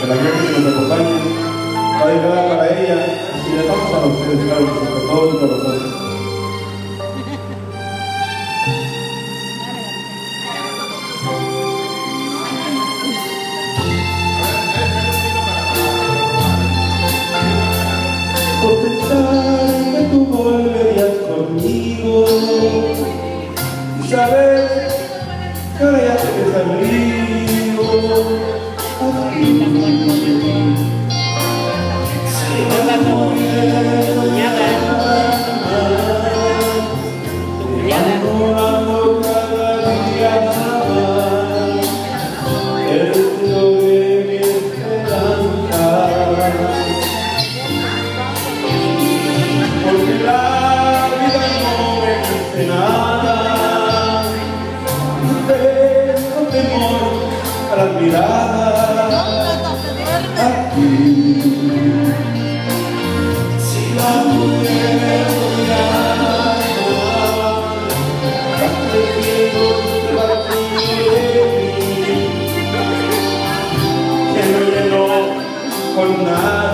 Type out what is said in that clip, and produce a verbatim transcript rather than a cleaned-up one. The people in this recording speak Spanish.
de la gente que nos acompaña, va dedicada para ella y le damos a ustedes, claro, con todo mi corazón. Por pensar que tú volverías conmigo y saber que ahora ya te ves al río aquí. Si la cuñada enamorando cada día más el río de mi esperanza. Porque la vida no me dice nada, tengo temor a las miradas aquí. Si la mujer me ama, tanto tiempo se va a ti, que no llenó con nada.